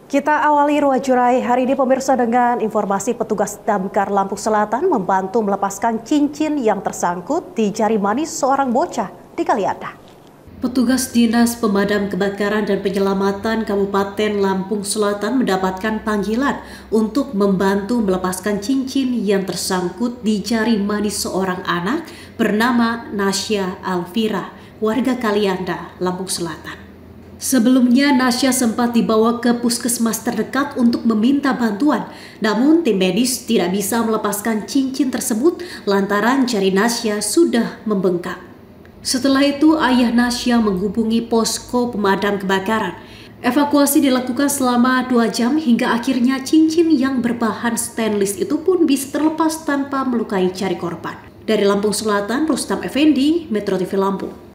Kita awali Ruwajurai hari ini pemirsa dengan informasi petugas damkar Lampung Selatan membantu melepaskan cincin yang tersangkut di jari manis seorang bocah di Kalianda. Petugas Dinas Pemadam Kebakaran dan Penyelamatan Kabupaten Lampung Selatan mendapatkan panggilan untuk membantu melepaskan cincin yang tersangkut di jari manis seorang anak bernama Nasya Alfira, warga Kalianda, Lampung Selatan. Sebelumnya, Nasya sempat dibawa ke puskesmas terdekat untuk meminta bantuan. Namun, tim medis tidak bisa melepaskan cincin tersebut lantaran jari Nasya sudah membengkak. Setelah itu, ayah Nasya menghubungi posko pemadam kebakaran. Evakuasi dilakukan selama 2 jam hingga akhirnya cincin yang berbahan stainless itu pun bisa terlepas tanpa melukai jari korban. Dari Lampung Selatan, Rustam Effendi, Metro TV Lampung.